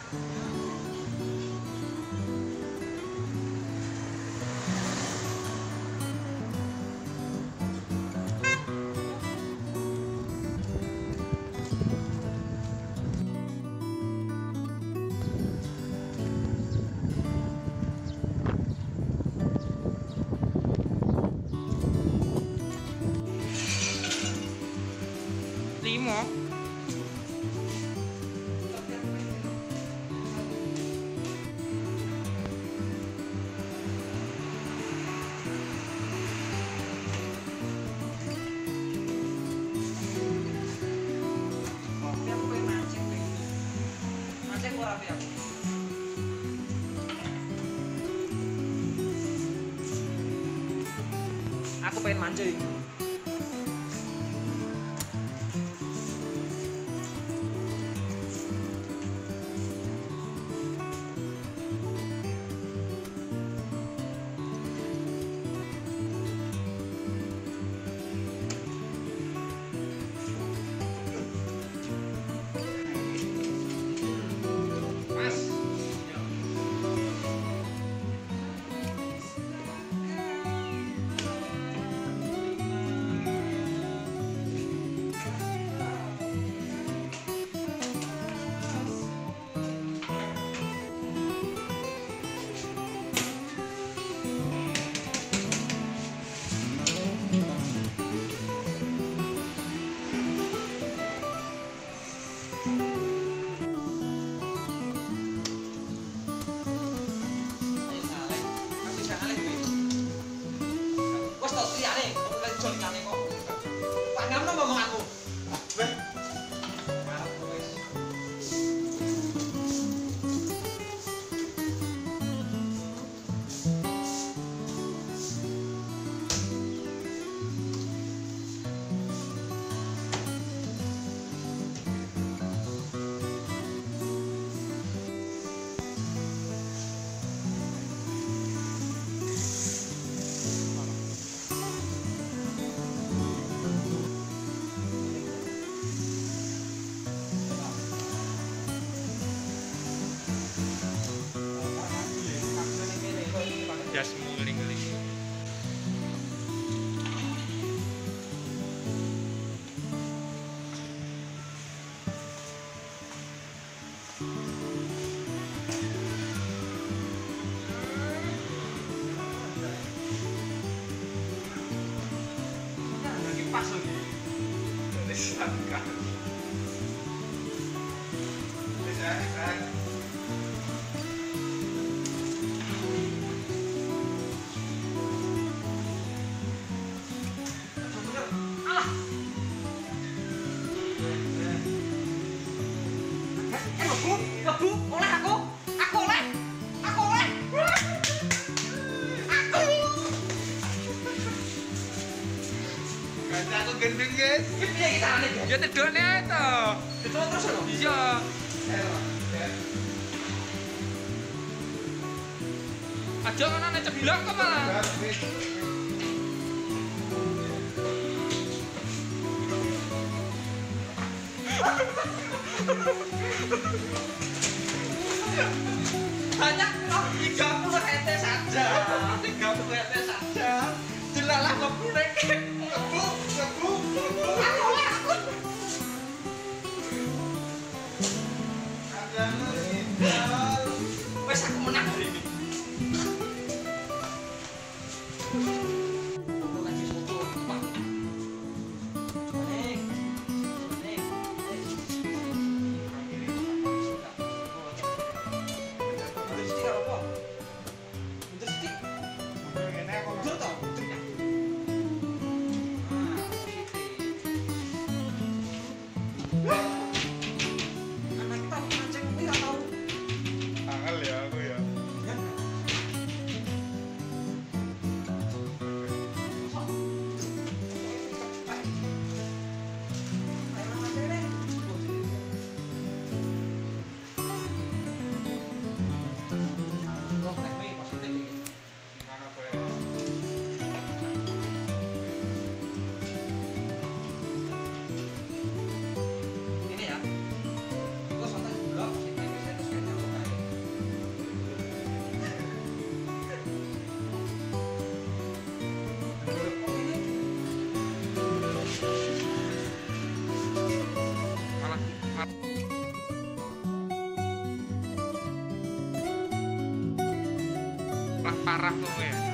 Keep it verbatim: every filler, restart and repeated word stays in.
Lima. Aku pengen mancing. Jas muling-muling. Lagi pas lagi. Dari sangka. Bisa, bisa. Lebu, oleh aku, aku oleh, aku oleh, aku. Gak aku gendeng guys. Ini kita aneh ya. Ya tedoknya itu. Betul terus loh. Iya. Aja kan aneh ceblok kok malah. Hanya tiga puluh ete saja, tiga puluh ete saja. Jelalah lebu reke, lebu, lebu, lebu. Aku lah, aku. Ada meninggal. Wes aku menang hari ini. parah kowe.